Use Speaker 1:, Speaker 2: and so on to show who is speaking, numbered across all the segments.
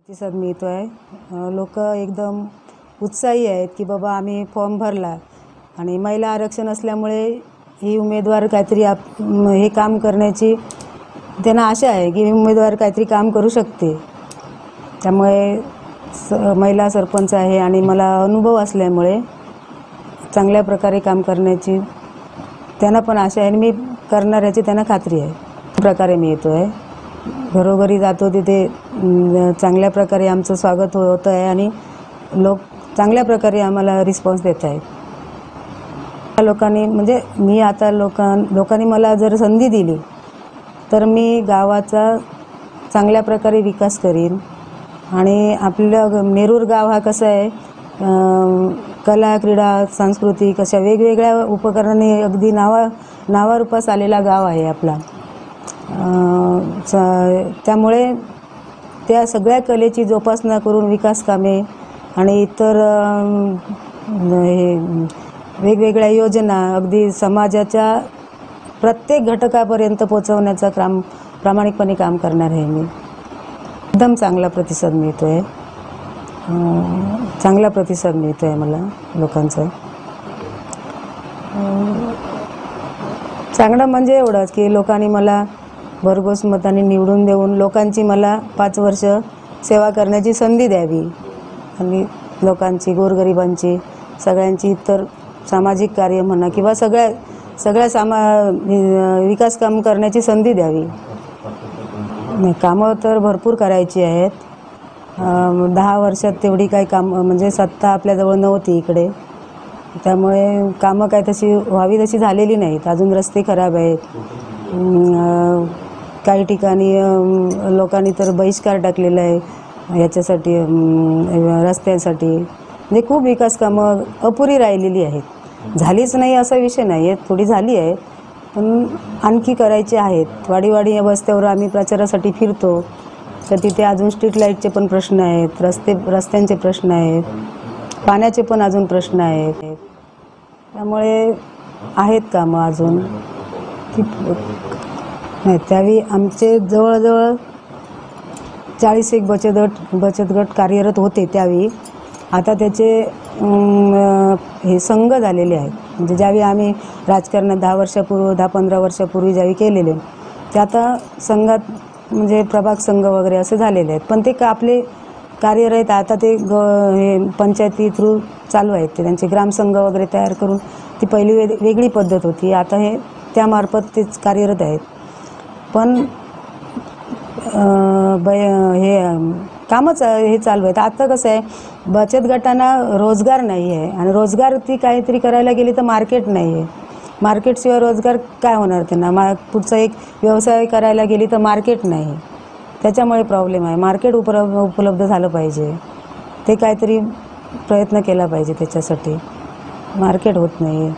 Speaker 1: प्रतिसाद मिळतो आहे। लोक एकदम उत्साही आहेत की बाबा आम्ही फॉर्म भरला आणि महिला आरक्षण असल्यामुळे ही उमेदवार काहीतरी हे काम करण्याची त्यांना आशा आहे की उमेदवार काहीतरी काम करू शकते। त्यामुळे महिला सरपंच आहे आणि मला अनुभव असल्यामुळे चांगल्या प्रकारे काम करण्याची त्यांना पण आशा आहे आणि मी करणार याची त्यांना खात्री आहे। प्रकारे मी येतो आहे, घरोघरी जातो, तिथे चांगल्या प्रकारे आमचं स्वागत होतं आहे आणि लोक चांगल्या प्रकारे आम्हाला रिस्पॉन्स देत आहेत। लोकांनी म्हणजे मी आता लोकांनी मला जर संधी दिली तर मी गावाचा चांगल्या प्रकारे विकास करीन। आणि आपलं नेरूर गाव हा कसं आहे, कला क्रीडा सांस्कृतिक अशा वेगवेगळ्या उपकरणांनी अगदी नावारूपास आलेला गाव आहे आपला। त्यामुळे त्या सगळ्या कलेची जोपासना करून विकास कामे आणि इतर वेगवेगळ्या योजना अगदी समाजाच्या प्रत्येक घटकापर्यंत पोहोचवण्याचा प्रामाणिकपणे काम करणार आहे मी। एकदम चांगला प्रतिसाद मिळतो आहे, चांगला प्रतिसाद मिळतो आहे मला लोकांचा। चांगलं म्हणजे एवढंच की लोकांनी मला भरघोस मताने निवडून देऊन लोकांची मला 5 वर्ष सेवा करण्याची संधी द्यावी आणि लोकांची, गोरगरिबांची, सगळ्यांची इतर सामाजिक कार्य म्हणा किंवा सगळ्या विकास काम करण्याची संधी द्यावी। कामं तर भरपूर करायची आहेत। 10 वर्षात तेवढी काही काम म्हणजे सत्ता आपल्याजवळ नव्हती इकडे, त्यामुळे कामं काय तशी व्हावी तशी झालेली नाहीत। अजून रस्ते खराब आहेत, काही ठिकाणी लोकांनी तर बहिष्कार टाकलेला आहे याच्यासाठी, रस्त्यांसाठी। म्हणजे खूप विकास कामं अपुरी राहिलेली आहेत। झालीच नाही असा विषय नाही आहे, थोडी झाली आहे पण आणखी करायचे आहेत। वाडी या वस्त्यावर आम्ही प्रचारासाठी फिरतो तर तिथे अजून स्ट्रीट लाईटचे पण प्रश्न आहेत, रस्त्यांचे प्रश्न आहेत, पाण्याचे पण अजून प्रश्न आहेत। त्यामुळे आहेत कामं अजून त्यावेळी आमचे जवळजवळ 40 बचत गट कार्यरत होते त्यावेळी। आता त्याचे हे संघ झालेले आहेत, म्हणजे ज्यावेळी आम्ही राजकारणात 10-15 वर्षापूर्वी ज्यावेळी केलेले ते आता संघात म्हणजे प्रभाग संघ वगैरे असे झालेले आहेत। पण ते आपले कार्यरत आता ते हे पंचायती थ्रू चालू आहेत, ते त्यांचे ग्रामसंघ वगैरे तयार करून, ती पहिली वेगळी पद्धत होती, आता हे त्यामार्फत तेच कार्यरत आहेत। पण हे कामच हे चालू आहेत। आता कसं आहे, बचत गटांना रोजगार नाही आहे आणि रोजगार ती काहीतरी करायला गेली तर मार्केट नाही आहे। मार्केटशिवाय रोजगार काय होणार त्यांना, पुढचा एक व्यवसाय करायला गेली तर मार्केट नाही, त्याच्यामुळे प्रॉब्लेम आहे। मार्केट उपलब्ध झालं पाहिजे, ते काहीतरी प्रयत्न केला पाहिजे, त्याच्यासाठी मार्केट होत नाही,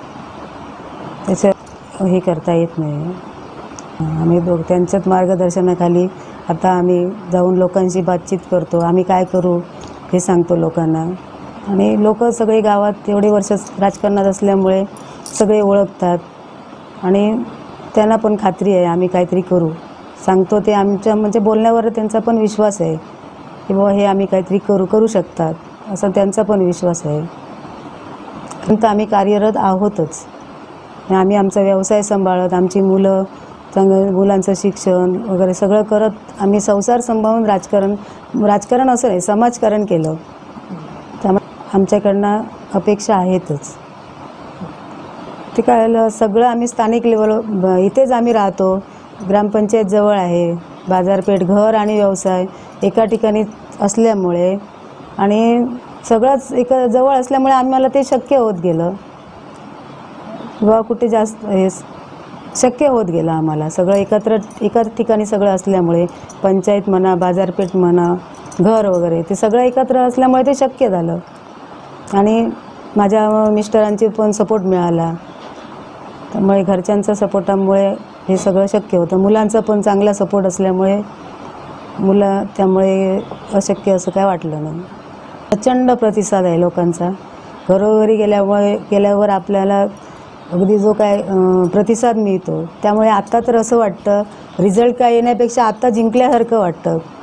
Speaker 1: त्याचं हे करता येत नाही। आम्ही त्यांच्याच मार्गदर्शनाखाली आता आम्ही जाऊन लोकांशी बातचीत करतो, आम्ही काय करू हे सांगतो लोकांना। आणि लोक सगळे गावात एवढे वर्ष राजकारणात असल्यामुळे सगळे ओळखतात आणि त्यांना पण खात्री आहे आम्ही काहीतरी करू, सांगतो ते आमच्या म्हणजे बोलण्यावर त्यांचा पण विश्वास आहे की बाबा हे आम्ही काहीतरी करू शकतात, असा त्यांचा पण विश्वास आहे। तर आम्ही कार्यरत आहोतच, आम्ही आमचा व्यवसाय सांभाळत, आमची मुलं मुलांचं शिक्षण वगैरे सगळं करत आम्ही संसार सांभाळून राजकारण असं नाही, समाजकारण केलं। त्यामुळे आमच्याकडनं अपेक्षा आहेतच। ते काय सगळं आम्ही स्थानिक लेवल इथेच आम्ही राहतो, ग्रामपंचायत जवळ आहे, बाजारपेठ, घर आणि व्यवसाय एका ठिकाणी असल्यामुळे आणि सगळंच एका जवळ असल्यामुळे आम्हाला ते शक्य होत गेलं किंवा कुठे जास्त हे शक्य होत गेलं आम्हाला। सगळं एकाच ठिकाणी सगळं असल्यामुळे, पंचायत म्हणा, बाजारपेठ म्हणा, घर वगैरे ते सगळं एकत्र असल्यामुळे ते शक्य झालं। आणि माझ्या मिस्टरांची पण सपोर्ट मिळाला, त्यामुळे घरच्यांच्या सपोर्टामुळे हे सगळं शक्य होतं। मुलांचा पण चांगला सपोर्ट असल्यामुळे त्यामुळे अशक्य असं काय वाटलं नाही। प्रचंड प्रतिसाद आहे लोकांचा, घरोघरी गेल्यावर आपल्याला अगदी जो काय प्रतिसाद मिळतो, त्यामुळे आता तर असं वाटतं रिझल्ट काय येण्यापेक्षा आता जिंकल्यासारखं वाटतं।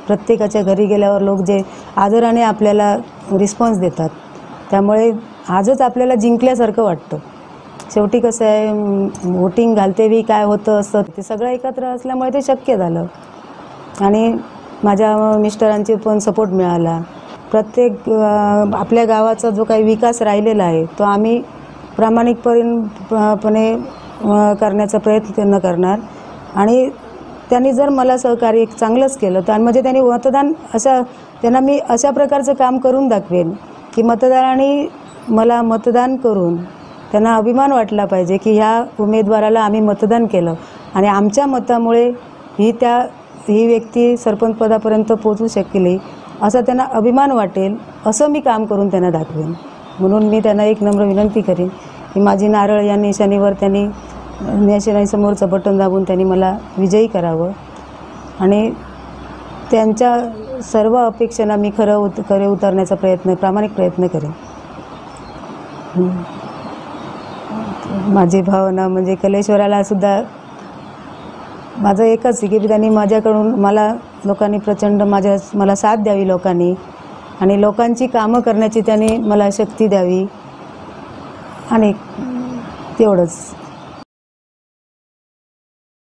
Speaker 1: प्रत्येकाच्या घरी गेल्यावर लोक जे आदराने आपल्याला रिस्पॉन्स देतात, त्यामुळे आजच आपल्याला जिंकल्यासारखं वाटतं. शेवटी कसं आहे, वोटिंग घालतेवेळी काय होतं असतं ते सगळं एकत्र असल्यामुळे ते शक्य झालं. आणि माझ्या मिस्टरांचे पण सपोर्ट मिळाला. प्रत्येक आपल्या गावाचा जो काही विकास राहिलेला आहे तो आम्ही प्रामाणिकपणे करण्याचा प्रयत्न करणार. आणि त्यांनी जर मला सहकार्य चांगलंच केलं तर म्हणजे त्यांनी मतदान त्यांना मी अशा प्रकारचं काम करून दाखवेन की मतदारांनी मला मतदान करून त्यांना अभिमान वाटला पाहिजे की ह्या उमेदवाराला आम्ही मतदान केलं आणि आमच्या मतामुळे ही व्यक्ती सरपंचपदापर्यंत पोहोचू शकली, असा त्यांना अभिमान वाटेल, असं मी काम करून त्यांना दाखवेन. म्हणून मी त्यांना एक नम्र विनंती करीन की माझी नारळ या निशाणीवर त्यांनी निशाणीसमोरचं बटन दाबून त्यांनी मला विजयी करावं आणि त्यांच्या सर्व अपेक्षांना मी खरे उतरण्याचा प्रामाणिक प्रयत्न करेन. माझी भावना म्हणजे कलेश्वराला सुद्धा माझं एकच आहे की त्यांनी माझ्याकडून लोकांनी प्रचंड मला साथ द्यावी लोकांनी, आणि लोकांची कामं करण्याची त्यांनी मला शक्ती द्यावी, आणि तेवढंच.